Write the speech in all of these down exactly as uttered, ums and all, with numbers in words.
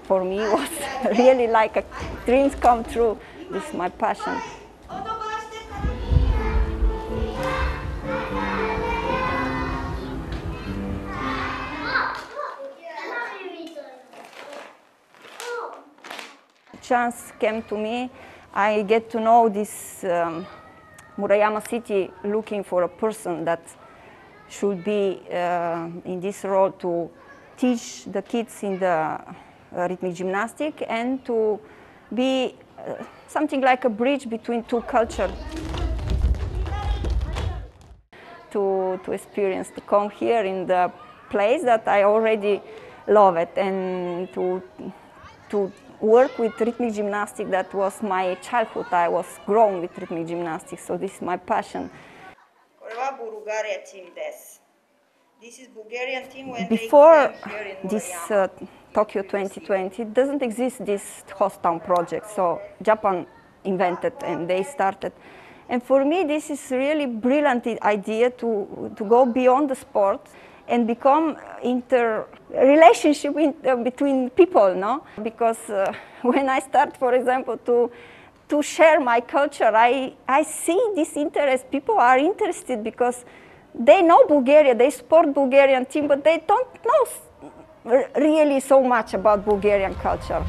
for me was really like a dreams come true. This is my passion. Chance came to me. I get to know this um, Murayama city looking for a person that should be uh, in this role to teach the kids in the uh, rhythmic gymnastic and to be uh, something like a bridge between two cultures. To, to experience, to come here in the place that I already love it, and to, to work with rhythmic gymnastics. That was my childhood. I was grown with rhythmic gymnastics, so this is my passion. This is Bulgarian team when Before they here in this uh, Tokyo twenty twenty, it doesn't exist this host town project, so Japan invented and they started. And for me, this is really brilliant idea to, to go beyond the sport and become inter relationship in, uh, between people, no? Because uh, when I start, for example, to to share my culture, I I see this interest. People are interested because they know Bulgaria, they support Bulgarian team, but they don't know really so much about Bulgarian culture.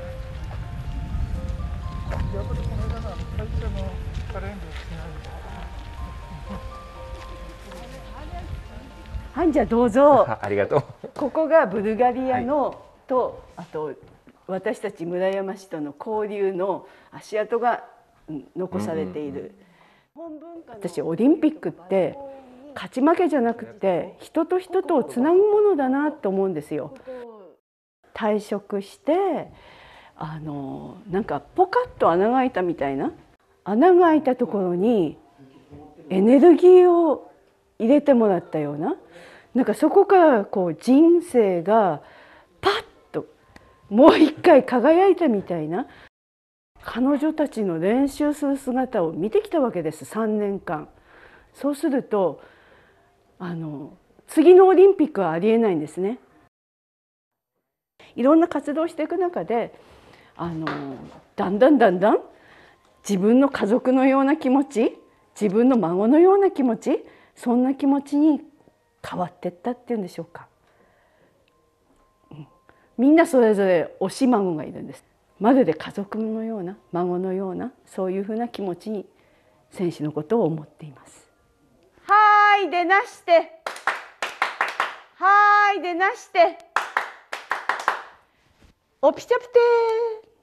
はい、じゃあどうぞ。 ありがとう。 ここがブルガリアの、はい、とあと私たち村山市との交流の足跡が残されている。私オリンピックって勝ち負けじゃなくて人と人とをつなぐものだなと思うんですよ。退職してあのなんかポカッと穴が開いたみたいな、穴が開いたところにエネルギーを入れてもらったような、なんかそこからこう人生がパッともう一回輝いたみたいな、彼女たちの練習する姿を見てきたわけです、さんねんかん。そうするとあの次のオリンピックはありえないんですね。いろんな活動をしていく中であのだんだんだんだん自分の家族のような気持ち、自分の孫のような気持ち、そんな気持ちに変わっていったっていうんでしょうか。みんなそれぞれ推し孫がいるんです。まるで家族のような孫のようなそういうふうな気持ちに選手のことを思っています。はーい、でなして。はーい、でなして。おぴちゃぷてー。